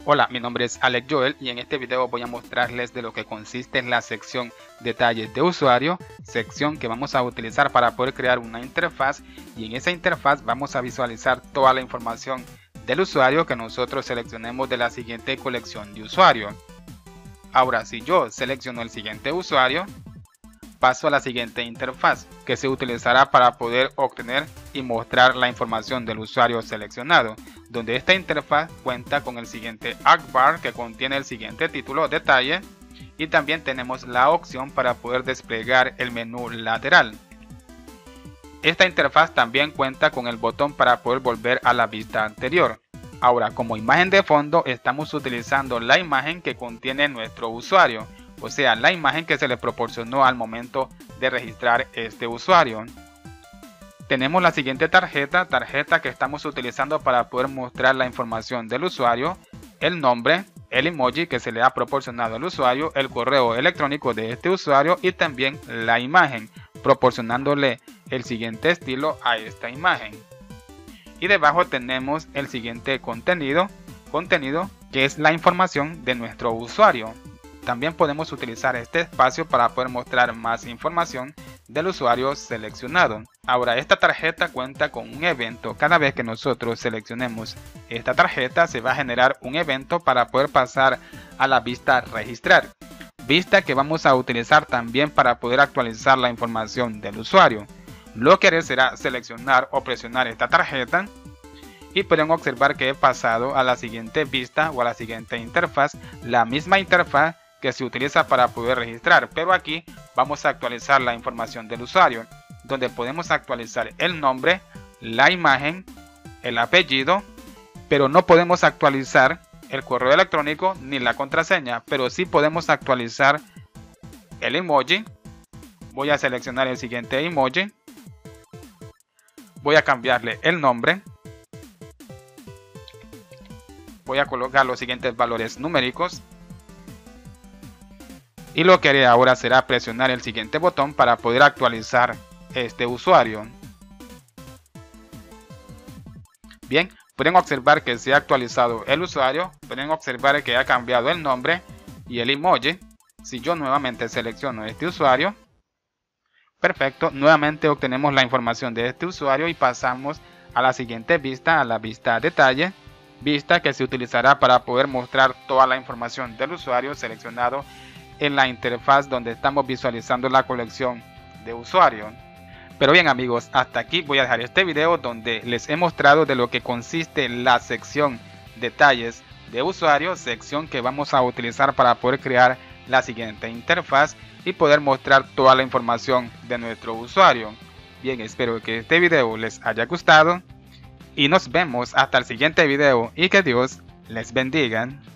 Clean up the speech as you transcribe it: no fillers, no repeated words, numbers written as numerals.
Hola, mi nombre es Alex Joel y en este video voy a mostrarles de lo que consiste la sección detalles de usuario, sección que vamos a utilizar para poder crear una interfaz, y en esa interfaz vamos a visualizar toda la información del usuario que nosotros seleccionemos de la siguiente colección de usuario. Ahora, si yo selecciono el siguiente usuario, paso a la siguiente interfaz que se utilizará para poder obtener y mostrar la información del usuario seleccionado, donde esta interfaz cuenta con el siguiente Act-Bar que contiene el siguiente título, detalle, y también tenemos la opción para poder desplegar el menú lateral. Esta interfaz también cuenta con el botón para poder volver a la vista anterior. Ahora, como imagen de fondo estamos utilizando la imagen que contiene nuestro usuario, o sea, la imagen que se le proporcionó al momento de registrar este usuario. Tenemos la siguiente tarjeta que estamos utilizando para poder mostrar la información del usuario, el nombre, el emoji que se le ha proporcionado al usuario, el correo electrónico de este usuario y también la imagen, proporcionándole el siguiente estilo a esta imagen. Y debajo tenemos el siguiente contenido que es la información de nuestro usuario. También podemos utilizar este espacio para poder mostrar más información del usuario seleccionado. Ahora, esta tarjeta cuenta con un evento. Cada vez que nosotros seleccionemos esta tarjeta se va a generar un evento para poder pasar a la vista registrar. Vista que vamos a utilizar también para poder actualizar la información del usuario. Lo que haré será seleccionar o presionar esta tarjeta y pueden observar que he pasado a la siguiente vista o a la siguiente interfaz, la misma interfaz que se utiliza para poder registrar, pero aquí vamos a actualizar la información del usuario, donde podemos actualizar el nombre, la imagen, el apellido, pero no podemos actualizar el correo electrónico ni la contraseña, pero sí podemos actualizar el emoji. Voy a seleccionar el siguiente emoji, voy a cambiarle el nombre, voy a colocar los siguientes valores numéricos. Y lo que haré ahora será presionar el siguiente botón para poder actualizar este usuario. Bien, pueden observar que se ha actualizado el usuario, pueden observar que ha cambiado el nombre y el emoji. Si yo nuevamente selecciono este usuario, perfecto, nuevamente obtenemos la información de este usuario y pasamos a la siguiente vista, a la vista detalle, vista que se utilizará para poder mostrar toda la información del usuario seleccionado en la interfaz donde estamos visualizando la colección de usuarios. Pero bien amigos, hasta aquí voy a dejar este video donde les he mostrado de lo que consiste la sección detalles de usuario, sección que vamos a utilizar para poder crear la siguiente interfaz y poder mostrar toda la información de nuestro usuario. Bien, espero que este video les haya gustado y nos vemos hasta el siguiente video y que Dios les bendiga.